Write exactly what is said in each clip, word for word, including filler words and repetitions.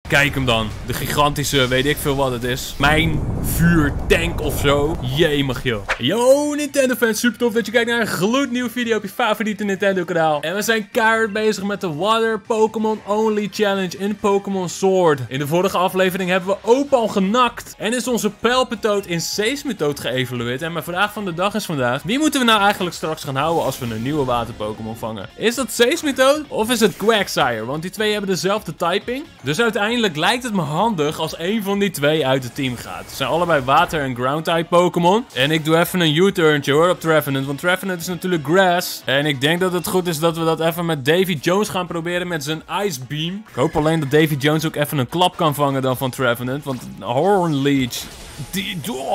Kijk hem dan. De gigantische, weet ik veel wat het is. Mijn vuurtank of zo. Jemig joh. Yo Nintendo fans, super tof dat je kijkt naar een gloednieuwe video op je favoriete Nintendo kanaal. En we zijn keihard bezig met de Water Pokémon Only Challenge in Pokémon Sword. In de vorige aflevering hebben we Opal genakt. En is onze Pelpetoad in Seismitoad geëvalueerd. En mijn vraag van de dag is vandaag: wie moeten we nou eigenlijk straks gaan houden als we een nieuwe water Pokémon vangen? Is dat Seismitoad of is het Quagsire? Want die twee hebben dezelfde typing. Dus uiteindelijk lijkt het me handig als één van die twee uit het team gaat. Ze zijn allebei water- en ground-type Pokémon. En ik doe even een U-turntje hoor op Trevenant. Want Trevenant is natuurlijk grass. En ik denk dat het goed is dat we dat even met Davy Jones gaan proberen met zijn Ice Beam. Ik hoop alleen dat Davy Jones ook even een klap kan vangen dan van Trevenant. Want Horn Leech, die,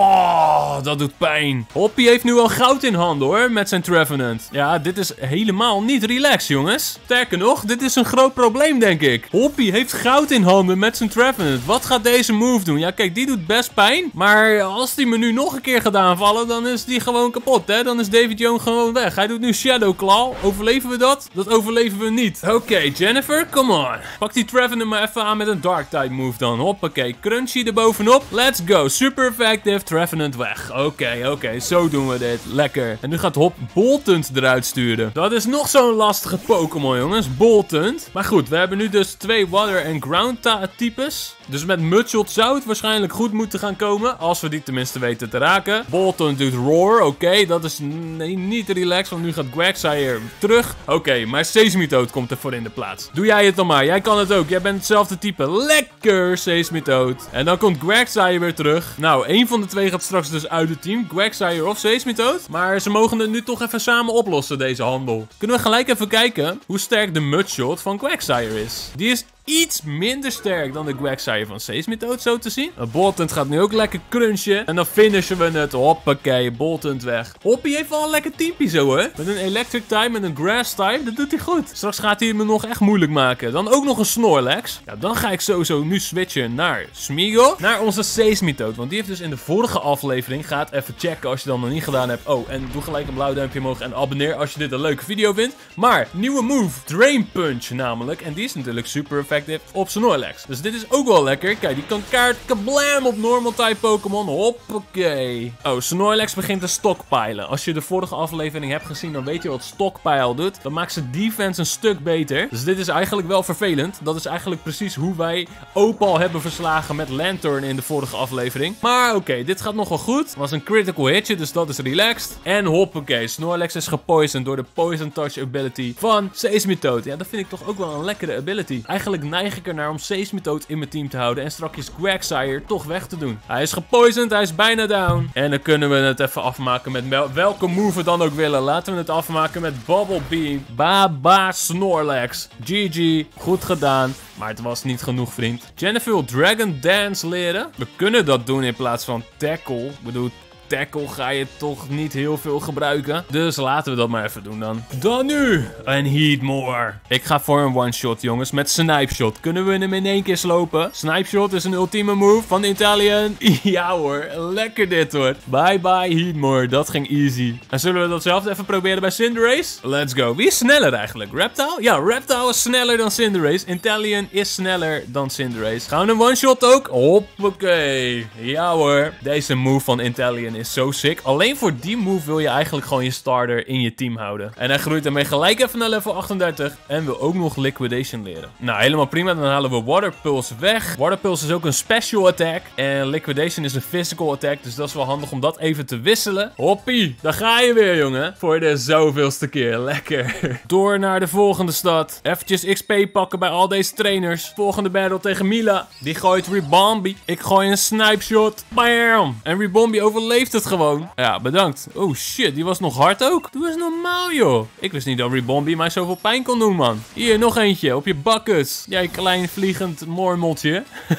oh, dat doet pijn. Hoppy heeft nu al goud in handen hoor, met zijn Trevenant. Ja, dit is helemaal niet relaxed jongens. Sterker nog, dit is een groot probleem denk ik. Hoppy heeft goud in handen met zijn Trevenant. Wat gaat deze move doen? Ja kijk, die doet best pijn. Maar als die me nu nog een keer gaat aanvallen, dan is die gewoon kapot hè. Dan is David Jones gewoon weg. Hij doet nu Shadow Claw. Overleven we dat? Dat overleven we niet. Oké, okay, Jennifer, come on. Pak die Trevenant maar even aan met een Dark type move dan. Hoppakee, Crunchy erbovenop. Let's go. Super effective, Trevenant weg. Oké, okay, oké, okay, zo doen we dit. Lekker. En nu gaat Hop Boltund eruit sturen. Dat is nog zo'n lastige Pokémon, jongens. Boltund. Maar goed, we hebben nu dus twee Water- en Ground-types. Dus met Mudshot zou het waarschijnlijk goed moeten gaan komen. Als we die tenminste weten te raken. Boltund doet Roar. Oké, okay, dat is nee, niet relaxed. Want nu gaat Quagsire terug. Oké, okay, maar Seismitoad komt ervoor in de plaats. Doe jij het dan maar. Jij kan het ook. Jij bent hetzelfde type. Lekker, Seismitoad. En dan komt Quagsire weer terug. Nou, één van de twee gaat straks dus uit het team. Quagsire of Seismitoad. Maar ze mogen het nu toch even samen oplossen, deze handel. Kunnen we gelijk even kijken hoe sterk de Mudshot van Quagsire is. Die is iets minder sterk dan de Quagsire van Seismitoad, zo te zien. Boltund gaat nu ook lekker crunchen. En dan finishen we het. Hoppakee, Boltund weg. Hoppy heeft wel een lekker teampie zo, hè. Met een Electric type en een Grass type. Dat doet hij goed. Straks gaat hij me nog echt moeilijk maken. Dan ook nog een Snorlax. Ja, dan ga ik sowieso nu switchen naar Smeagol. Naar onze Seismitoad. Want die heeft dus in de vorige aflevering. Ga het even checken als je dat nog niet gedaan hebt. Oh, en doe gelijk een blauw duimpje omhoog. En abonneer als je dit een leuke video vindt. Maar, nieuwe move. Drain Punch namelijk. En die is natuurlijk super effectief op Snorlax. Dus dit is ook wel lekker. Kijk, die kan kaart kablam op normal type Pokémon. Hoppakee. Oh, Snorlax begint te stockpilen. Als je de vorige aflevering hebt gezien, dan weet je wat stockpile doet. Dan maakt zijn defense een stuk beter. Dus dit is eigenlijk wel vervelend. Dat is eigenlijk precies hoe wij Opal hebben verslagen met Lanturn in de vorige aflevering. Maar oké, okay, dit gaat nog wel goed. Het was een critical hitje, dus dat is relaxed. En hoppakee, Snorlax is gepoisoned door de Poison Touch ability van Seismitoad. Ja, dat vind ik toch ook wel een lekkere ability. Eigenlijk neig ik ernaar om Seismitoad in mijn team te houden en strakjes Quagsire toch weg te doen. Hij is gepoisoned, hij is bijna down. En dan kunnen we het even afmaken met welke move we dan ook willen. Laten we het afmaken met Bubble Beam. Baba Snorlax. G G, goed gedaan. Maar het was niet genoeg, vriend. Jennifer wil Dragon Dance leren. We kunnen dat doen in plaats van Tackle. Ik bedoel, Tackle ga je toch niet heel veel gebruiken. Dus laten we dat maar even doen dan. Dan nu een Heatmore. Ik ga voor een one-shot, jongens. Met Snipe Shot. Kunnen we hem in één keer slopen? Snipe Shot is een ultieme move van Inteleon. Ja hoor, lekker dit hoor. Bye bye Heatmore. Dat ging easy. En zullen we datzelfde even proberen bij Cinderace? Let's go. Wie is sneller eigenlijk? Reptile? Ja, Reptile is sneller dan Cinderace. Inteleon is sneller dan Cinderace. Gaan we een one-shot ook? Hoppakee. Ja hoor. Deze move van Inteleon is zo sick. Alleen voor die move wil je eigenlijk gewoon je starter in je team houden. En hij groeit daarmee gelijk even naar level achtendertig. En wil ook nog Liquidation leren. Nou, helemaal prima. Dan halen we Water Pulse weg. Water Pulse is ook een special attack. En Liquidation is een physical attack. Dus dat is wel handig om dat even te wisselen. Hoppie, daar ga je weer, jongen. Voor de zoveelste keer. Lekker. Door naar de volgende stad. Eventjes X P pakken bij al deze trainers. Volgende battle tegen Mila. Die gooit Ribombee. Ik gooi een Snipe Shot. Bam! En Ribombee overleeft het gewoon. Ja, bedankt. Oh shit, die was nog hard ook. Doe eens normaal, joh. Ik wist niet dat Ribombee mij zoveel pijn kon doen, man. Hier, nog eentje. Op je buckets. Jij klein vliegend mormeltje.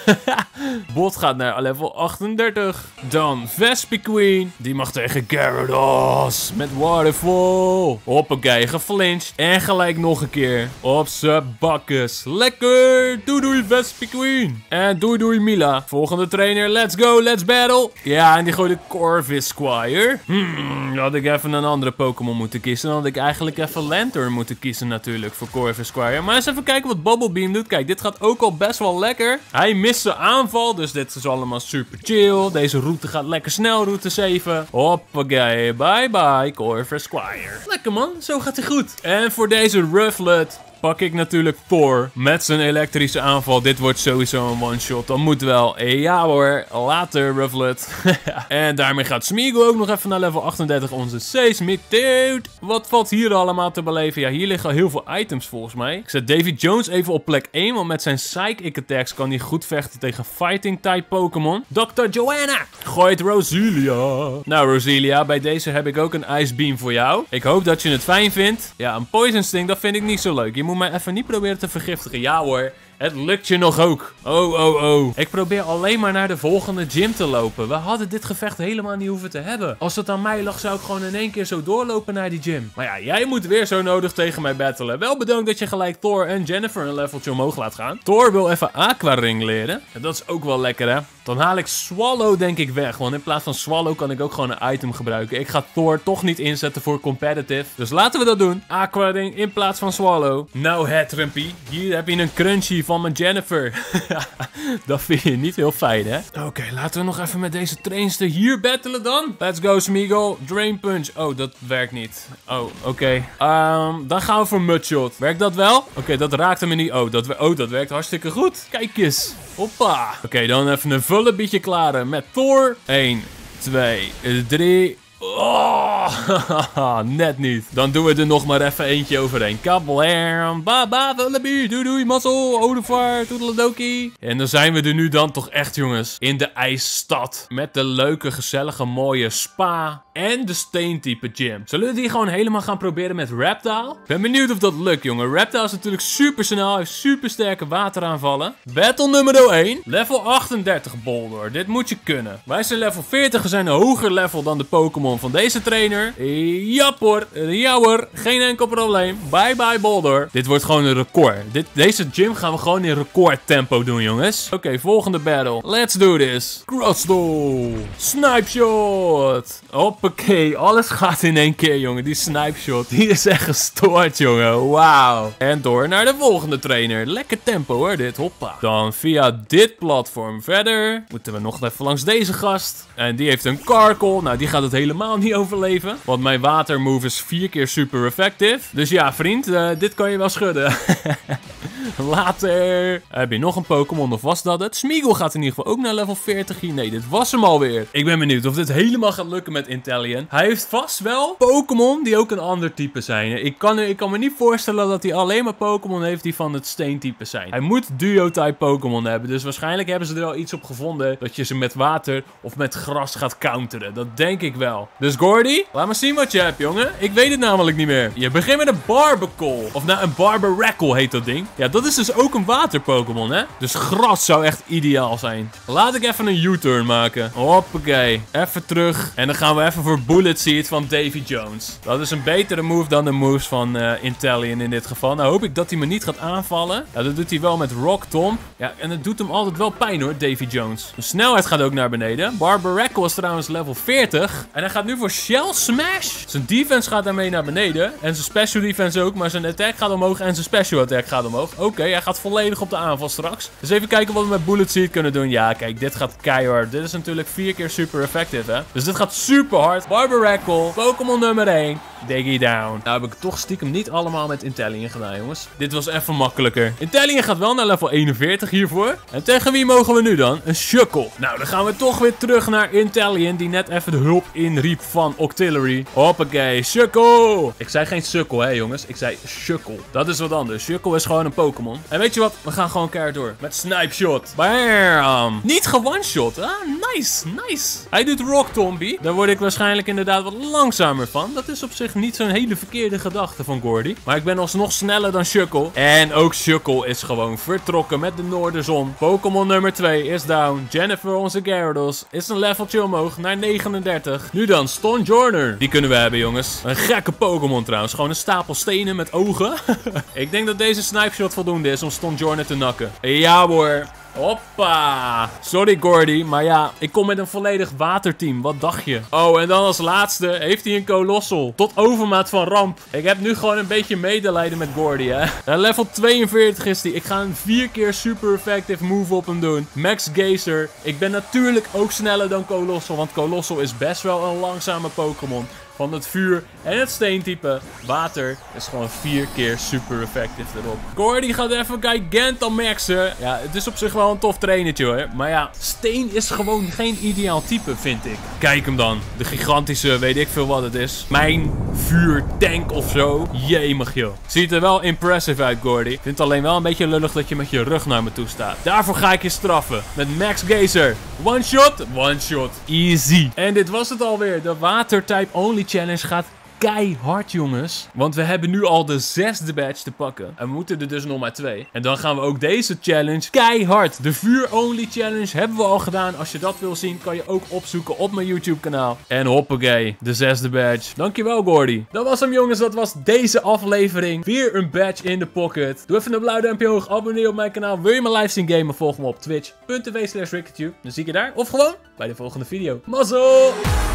Bot gaat naar level achtendertig. Dan Vespiquen. Die mag tegen Gyarados. Met Waterfall. Hoppakee, geflinched. En gelijk nog een keer. Op z'n buckets. Lekker. Doei doei Vespiquen. En doei doei Mila. Volgende trainer. Let's go. Let's battle. Ja, en die gooit de core Corvisquire. Hmm, had ik even een andere Pokémon moeten kiezen. Dan had ik eigenlijk even Lantern moeten kiezen natuurlijk voor Corvisquire. Maar eens even kijken wat Bubble Beam doet. Kijk, dit gaat ook al best wel lekker. Hij mist zijn aanval, dus dit is allemaal super chill. Deze route gaat lekker snel, route zeven. Hoppakee, bye bye Corvisquire. Lekker man, zo gaat hij goed. En voor deze Rufflet pak ik natuurlijk Thor met zijn elektrische aanval. Dit wordt sowieso een one-shot. Dat moet wel. Ja hoor, later Rufflet. En daarmee gaat Smeagol ook nog even naar level achtendertig. Onze Seismitoad. Wat valt hier allemaal te beleven? Ja, hier liggen al heel veel items volgens mij. Ik zet Davy Jones even op plek één. Want met zijn Psychic Attacks kan hij goed vechten tegen Fighting-type Pokémon. dokter Joanna gooit Roselia. Nou Roselia, bij deze heb ik ook een Ice Beam voor jou. Ik hoop dat je het fijn vindt. Ja, een Poison Sting, dat vind ik niet zo leuk. Je moet mij even niet proberen te vergiftigen. Ja hoor, het lukt je nog ook. Oh, oh, oh. Ik probeer alleen maar naar de volgende gym te lopen. We hadden dit gevecht helemaal niet hoeven te hebben. Als het aan mij lag, zou ik gewoon in één keer zo doorlopen naar die gym. Maar ja, jij moet weer zo nodig tegen mij battelen. Wel bedankt dat je gelijk Thor en Jennifer een leveltje omhoog laat gaan. Thor wil even Aquaring leren. En dat is ook wel lekker, hè? Dan haal ik Swallow denk ik weg. Want in plaats van Swallow kan ik ook gewoon een item gebruiken. Ik ga Thor toch niet inzetten voor competitive. Dus laten we dat doen. Aquaring in plaats van Swallow. Nou, Hatterpie. Hier heb je een Crunchy van mijn Jennifer. Dat vind je niet heel fijn, hè? Oké, okay, laten we nog even met deze trainster hier battelen dan. Let's go, Smeagol. Drain Punch. Oh, dat werkt niet. Oh, oké. Okay. Um, dan gaan we voor Mudshot. Werkt dat wel? Oké, okay, dat raakte me niet. Oh dat, oh, dat werkt hartstikke goed. Kijk eens. Hoppa. Oké, okay, dan even een vullenbietje klaren met Thor. één, twee, drie... Oh, net niet. Dan doen we er nog maar even eentje overheen. Kablam, baba, vullebie, doei doei, mazzel, Odevaar, toedeledokie. En dan zijn we er nu dan toch echt, jongens, in de ijsstad. Met de leuke, gezellige, mooie spa en de steentype gym. Zullen we die gewoon helemaal gaan proberen met Reptile? Ik ben benieuwd of dat lukt, jongen. Reptile is natuurlijk super snel, heeft super sterke wateraanvallen. Battle nummer één, level achtendertig Boldor. Dit moet je kunnen. Wij zijn level veertig, we zijn een hoger level dan de Pokémon van deze trainer. Ja hoor, ja hoor, geen enkel probleem. Bye bye Boldor. Dit wordt gewoon een record. Dit, deze gym gaan we gewoon in record tempo doen, jongens. Oké, okay, volgende battle. Let's do this. Crossdoll. Snipe shot. Hoppakee, alles gaat in één keer, jongen. Die snipe shot, die is echt gestoord, jongen. Wauw. En door naar de volgende trainer. Lekker tempo hoor, dit. Hoppa. Dan via dit platform verder. Moeten we nog even langs deze gast. En die heeft een Karkle. Nou, die gaat het helemaal niet overleven. Want mijn watermove is vier keer super effective. Dus ja, vriend, uh, dit kan je wel schudden. Later. Heb je nog een Pokémon of was dat het? Smeagol gaat in ieder geval ook naar level veertig hier. Nee, dit was hem alweer. Ik ben benieuwd of dit helemaal gaat lukken met Inteleon. Hij heeft vast wel Pokémon die ook een ander type zijn. Ik kan, ik kan me niet voorstellen dat hij alleen maar Pokémon heeft die van het steentype zijn. Hij moet duo-type Pokémon hebben. Dus waarschijnlijk hebben ze er al iets op gevonden dat je ze met water of met gras gaat counteren. Dat denk ik wel. Dus Gordy, laat maar zien wat je hebt, jongen. Ik weet het namelijk niet meer. Je begint met een Barbacle. Of nou, een Barbaracle heet dat ding. Ja, dat is dus ook een water-Pokémon, hè? Dus gras zou echt ideaal zijn. Laat ik even een U-turn maken. Hoppakee. Even terug. En dan gaan we even voor Bullet Seed van Davy Jones. Dat is een betere move dan de moves van uh, Inteleon in dit geval. Nou hoop ik dat hij me niet gaat aanvallen. Ja, dat doet hij wel met Rock Tomb. Ja, en het doet hem altijd wel pijn hoor, Davy Jones. De snelheid gaat ook naar beneden. Barbaracle is trouwens level veertig. En hij gaat nu voor Shell Smash. Zijn defense gaat daarmee naar beneden. En zijn special defense ook. Maar zijn attack gaat omhoog en zijn special attack gaat omhoog. Oké, okay, hij gaat volledig op de aanval straks. Dus even kijken wat we met Bullet Seed kunnen doen. Ja, kijk, dit gaat keihard. Dit is natuurlijk vier keer super effective, hè. Dus dit gaat super hard. Barbaracle, Pokémon nummer één. Diggy down. Nou heb ik toch stiekem niet allemaal met Inteleon gedaan, jongens. Dit was even makkelijker. Inteleon gaat wel naar level eenenveertig hiervoor. En tegen wie mogen we nu dan? Een Shuckle. Nou, dan gaan we toch weer terug naar Inteleon, die net even de hulp inriep van Octillery. Hoppakee, Shuckle. Ik zei geen Sukkel, hè, jongens. Ik zei Shuckle. Dat is wat anders. Shuckle is gewoon een Pokémon. En weet je wat? We gaan gewoon keihard door. Met Snipe Shot. Bam. Niet ge-one-shot. Ah, nice. Nice. Hij doet Rock Tomb. Daar word ik waarschijnlijk inderdaad wat langzamer van. Dat is op zich niet zo'n hele verkeerde gedachte van Gordy. Maar ik ben alsnog sneller dan Shuckle. En ook Shuckle is gewoon vertrokken met de Noorderzon. Pokémon nummer twee is down. Jennifer, onze Gyarados, is een leveltje omhoog naar negenendertig. Nu dan, Stonjourner. Die kunnen we hebben, jongens. Een gekke Pokémon trouwens. Gewoon een stapel stenen met ogen. Ik denk dat deze Snipe Shot voldoende is om Stonjourner te nakken. Ja hoor. Hoppa. Sorry Gordy, maar ja, ik kom met een volledig waterteam. Wat dacht je? Oh, en dan als laatste heeft hij een Colossal. Tot overmaat van ramp. Ik heb nu gewoon een beetje medelijden met Gordy, hè. Ja, level tweeënveertig is hij. Ik ga een vier keer super effective move op hem doen. Max Geyser. Ik ben natuurlijk ook sneller dan Colossal, want Colossal is best wel een langzame Pokémon. Van het vuur en het steentype. Water is gewoon vier keer super effectief erop. Gordy gaat even Gigantamaxen. Ja, het is op zich wel een tof trainertje hoor. Maar ja, steen is gewoon geen ideaal type, vind ik. Kijk hem dan. De gigantische, weet ik veel wat het is. Mijn vuurtank of zo. Jemig joh. Ziet er wel impressive uit, Gordy. Ik vind het alleen wel een beetje lullig dat je met je rug naar me toe staat. Daarvoor ga ik je straffen. Met Max Geyser. One shot. One shot. Easy. En dit was het alweer. De watertype only challenge gaat keihard, jongens. Want we hebben nu al de zesde badge te pakken. En we moeten er dus nog maar twee. En dan gaan we ook deze challenge keihard. De vuur-only challenge hebben we al gedaan. Als je dat wil zien, kan je ook opzoeken op mijn YouTube kanaal. En hoppakee, de zesde badge. Dankjewel, Gordy. Dat was hem, jongens. Dat was deze aflevering. Weer een badge in de pocket. Doe even een blauw duimpje omhoog. Abonneer op mijn kanaal. Wil je mijn live zien gamen? Volg me op twitch punt t v slash ricketube. Dan zie ik je daar. Of gewoon bij de volgende video. Mazzel!